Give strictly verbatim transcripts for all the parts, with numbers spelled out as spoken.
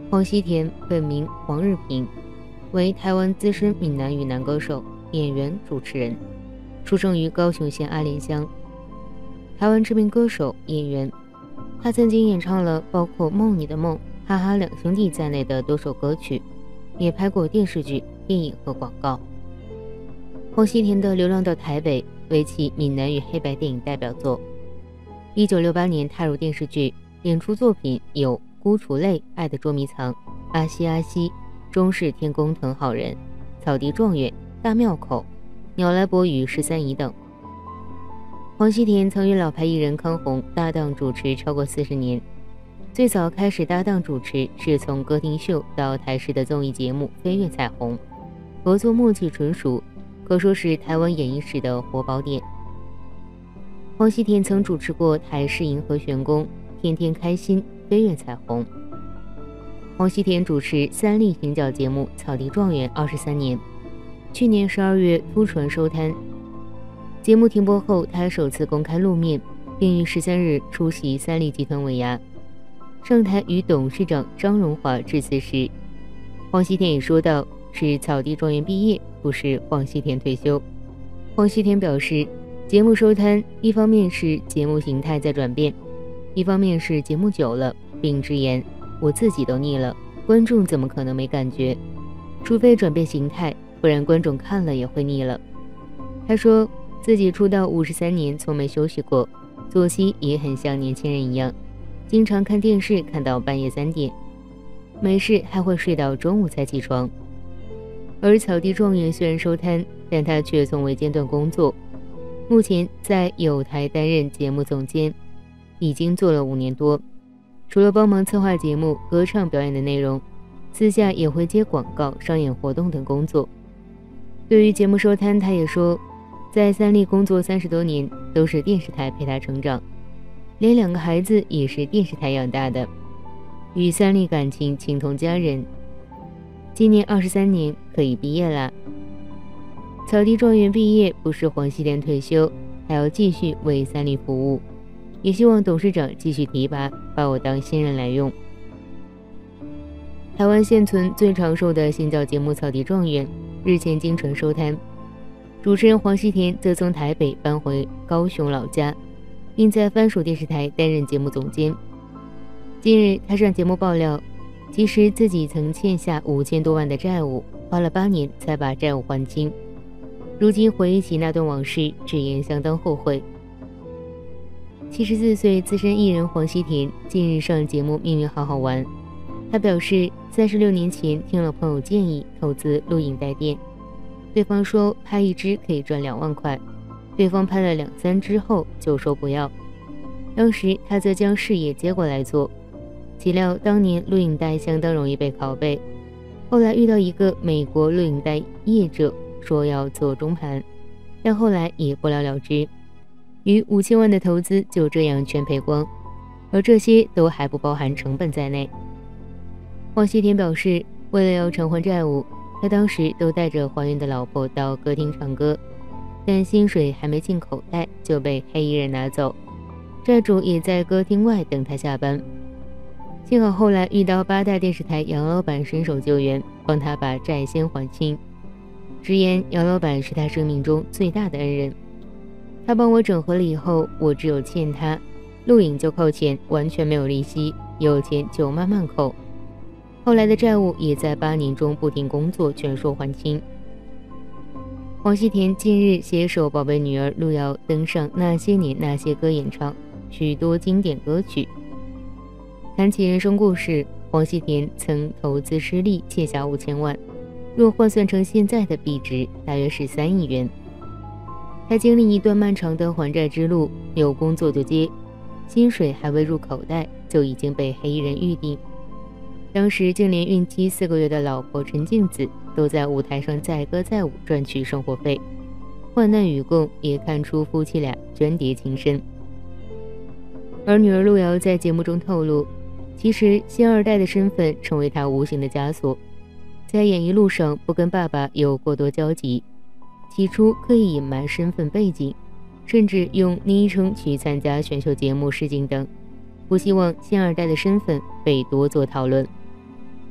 黄西田本名黄日平，为台湾资深闽南语男歌手、演员、主持人，出生于高雄县阿莲乡。台湾知名歌手、演员，他曾经演唱了包括《梦你的梦》、《哈哈两兄弟》在内的多首歌曲，也拍过电视剧、电影和广告。黄西田的《流浪到台北》为其闽南语黑白电影代表作。一九六八年踏入电视剧，演出作品有《孤雏泪》、《爱的捉迷藏》、《阿西阿西》、《中式天宫藤好人》、《草地状元》、《大庙口》、《鸟来伯与十三姨》等。黄西田曾与老牌艺人康宏搭档主持超过四十年，最早开始搭档主持是从歌厅秀到台视的综艺节目《飞跃彩虹》，合作默契纯熟，可说是台湾演艺史的活宝典。黄西田曾主持过台视银河玄宫、天天开心、飞跃彩虹。黄西田主持三立行脚节目《草地状元》二十三年，去年十二月突传收摊。节目停播后，他首次公开露面，并于十三日出席三立集团尾牙，上台与董事长张荣华致辞时，黄西田也说道：“是草地状元毕业，不是黄西田退休。”黄西田表示，节目收摊，一方面是节目形态在转变，一方面是节目久了，并直言：“我自己都腻了，观众怎么可能没感觉？除非转变形态，不然观众看了也会腻了。”他说自己出道五十三年，从没休息过，作息也很像年轻人一样，经常看电视看到半夜三点，没事还会睡到中午才起床。而草地状元虽然收摊，但他却从未间断工作，目前在友台担任节目总监，已经做了五年多。除了帮忙策划节目、歌唱表演的内容，私下也会接广告、商演活动等工作。对于节目收摊，他也说，在三立工作三十多年，都是电视台陪他成长，连两个孩子也是电视台养大的，与三立感情情同家人。今年二十三年，可以毕业啦。草地状元毕业不是黄西田退休，还要继续为三立服务，也希望董事长继续提拔，把我当新人来用。台湾现存最长寿的行脚节目《草地状元》日前经传收摊，主持人黄西田则从台北搬回高雄老家，并在番薯电视台担任节目总监。近日他上节目爆料，其实自己曾欠下五千多万的债务，花了八年才把债务还清。如今回忆起那段往事，直言相当后悔。七十四岁资深艺人黄西田近日上节目《命运好好玩》，他表示三十六年前听了朋友建议投资录影带店，对方说拍一支可以赚两万块，对方拍了两三支后就说不要，当时他则将事业接过来做，岂料当年录影带相当容易被拷贝，后来遇到一个美国录影带业者说要做中盘，但后来也不了了之，逾五千万的投资就这样全赔光，而这些都还不包含成本在内。黄西田表示，为了要偿还债务，他当时都带着怀孕的老婆到歌厅唱歌，但薪水还没进口袋就被黑衣人拿走，债主也在歌厅外等他下班。幸好后来遇到八大电视台杨老板伸手救援，帮他把债先还清，直言杨老板是他生命中最大的恩人，他帮我整合了以后，我只有欠他，录影就扣钱，完全没有利息，有钱就慢慢扣，后来的债务也在八年中不停工作全数还清。黄西田近日携手宝贝女儿路遥登上《那些年那些歌》演唱许多经典歌曲。谈起人生故事，黄西田曾投资失利，欠下五千万，若换算成现在的币值，大约是三亿元。他经历一段漫长的还债之路，有工作就接，薪水还未入口袋，就已经被黑衣人预定。当时竟连孕期四个月的老婆陈静子都在舞台上载歌载舞赚取生活费，患难与共也看出夫妻俩鸳叠情深。而女儿路遥在节目中透露，其实星二代的身份成为她无形的枷锁，在演艺路上不跟爸爸有过多交集，起初刻意隐瞒身份背景，甚至用昵称去参加选秀节目试镜等，不希望星二代的身份被多做讨论。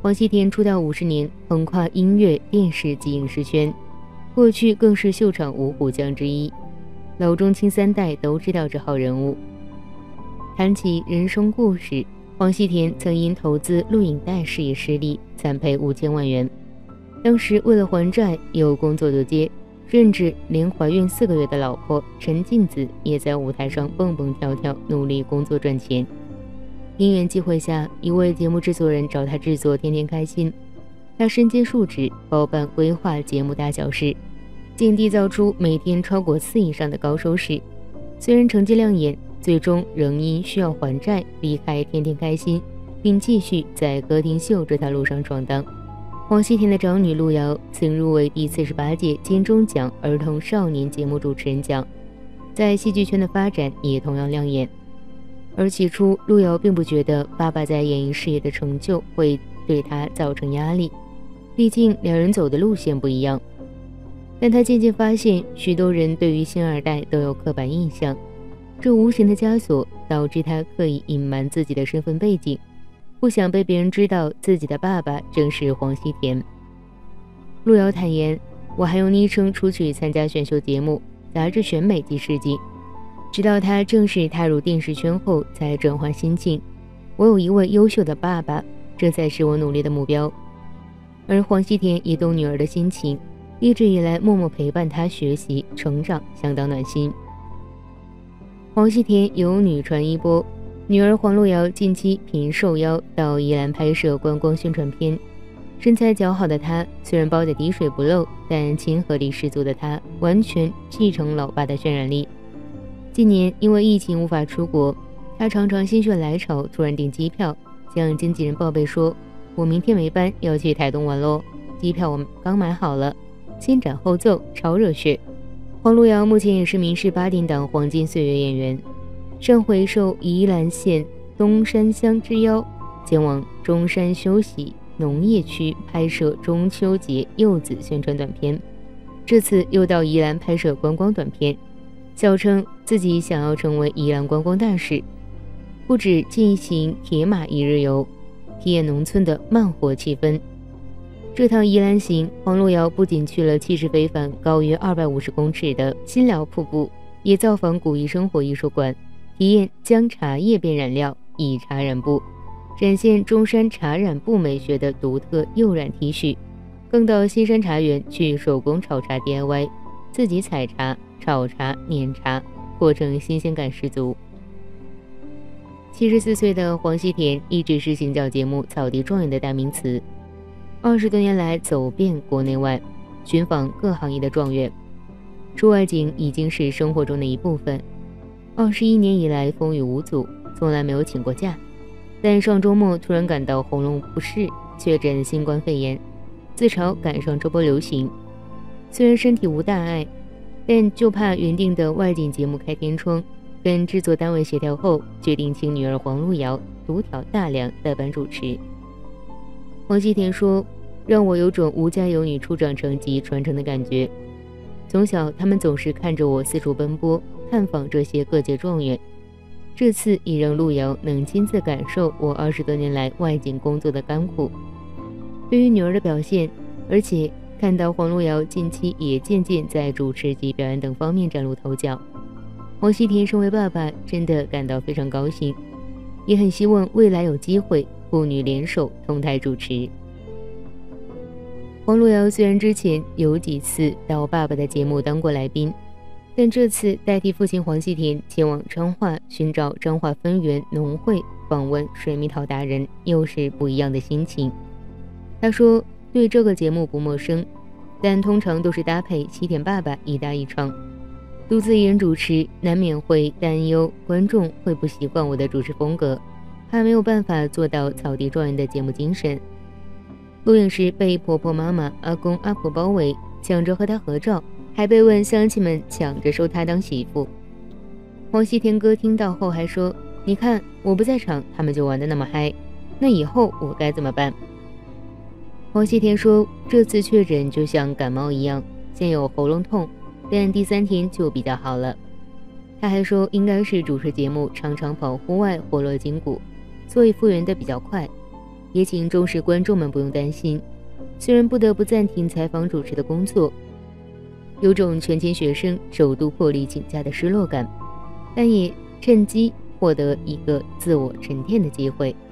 黄西田出道五十年，横跨音乐、电视及影视圈，过去更是秀场五虎将之一，老中青三代都知道这号人物。谈起人生故事，黄西田曾因投资录影带事业失利，惨赔五千万元。当时为了还债，有工作就接，甚至连怀孕四个月的老婆陈静子也在舞台上蹦蹦跳跳，努力工作赚钱。因缘际会下，一位节目制作人找他制作《天天开心》，他身兼数职，包办规划节目大小事，竟缔造出每天超过四以上的高收视。虽然成绩亮眼，最终仍因需要还债离开《天天开心》，并继续在歌厅秀这条路上闯荡。黄西田的长女路遥曾入围第四十八届金钟奖儿童少年节目主持人奖，在戏剧圈的发展也同样亮眼。而起初，路遥并不觉得爸爸在演艺事业的成就会对他造成压力，毕竟两人走的路线不一样。但他渐渐发现，许多人对于星二代都有刻板印象，这无形的枷锁导致他刻意隐瞒自己的身份背景，不想被别人知道自己的爸爸正是黄西田。路遥坦言，我还用昵称出去参加选秀节目、杂志选美及试镜，直到他正式踏入电视圈后才转换心境。我有一位优秀的爸爸，这才是我努力的目标。而黄西田也懂女儿的心情，一直以来默默陪伴她学习成长，相当暖心。黄西田有女传衣钵，女儿黄路遥近期频受邀到宜兰拍摄观光宣传片。身材姣好的她虽然包得滴水不漏，但亲和力十足的她完全继承老爸的渲染力。今年因为疫情无法出国，她常常心血来潮突然订机票，向经纪人报备说，我明天没班要去台东玩咯，机票我刚买好了。先斩后奏，超热血。黄路遥目前也是民视八点档黄金岁月演员，上回受宜兰县东山乡之邀，前往中山休息农业区拍摄中秋节柚子宣传短片，这次又到宜兰拍摄观光短片，笑称自己想要成为宜兰观光大使，不止进行铁马一日游，体验农村的慢活气氛。这趟宜兰行，黄路遥不仅去了气势非凡、高约二百五十公尺的新寮瀑布，也造访古意生活艺术馆，体验将茶叶变染料，以茶染布，展现中山茶染布美学的独特釉染 T 恤，更到新山茶园去手工炒茶 D I Y， 自己采茶、炒茶、碾茶，过程新鲜感十足。七十四岁的黄西田一直是行脚节目草地状元的代名词，二十多年来走遍国内外，寻访各行业的状元，出外景已经是生活中的一部分。二十一年以来风雨无阻，从来没有请过假，但上周末突然感到喉咙不适，确诊新冠肺炎，自嘲赶上这波流行。虽然身体无大碍，但就怕原定的外景节目开天窗，跟制作单位协调后，决定请女儿黄路遥独挑大梁代班主持。黄西田说，让我有种无家有女初长成及传承的感觉。从小他们总是看着我四处奔波，探访这些各界状元，这次也让路遥能亲自感受我二十多年来外景工作的甘苦。对于女儿的表现，而且看到黄路遥近期也渐渐在主持及表演等方面崭露头角，黄西田身为爸爸真的感到非常高兴，也很希望未来有机会父女联手同台主持。黄路遥虽然之前有几次到爸爸的节目当过来宾，但这次代替父亲黄西田前往彰化寻找彰化分园农会访问水蜜桃达人，又是不一样的心情。他说对这个节目不陌生，但通常都是搭配西田爸爸一搭一唱，独自一人主持难免会担忧观众会不习惯我的主持风格，还没有办法做到草地状元的节目精神。录影时被婆婆妈妈、阿公阿婆包围，抢着和她合照，还被问乡亲们抢着收她当媳妇。黄西田哥听到后还说，你看我不在场，他们就玩得那么嗨，那以后我该怎么办？黄西田说，这次确诊就像感冒一样，先有喉咙痛，但第三天就比较好了。他还说，应该是主持节目常常跑户外活络筋骨，所以复原的比较快。 也请忠实观众们不用担心，虽然不得不暂停采访主持的工作，有种全勤学生首度破例请假的失落感，但也趁机获得一个自我沉淀的机会。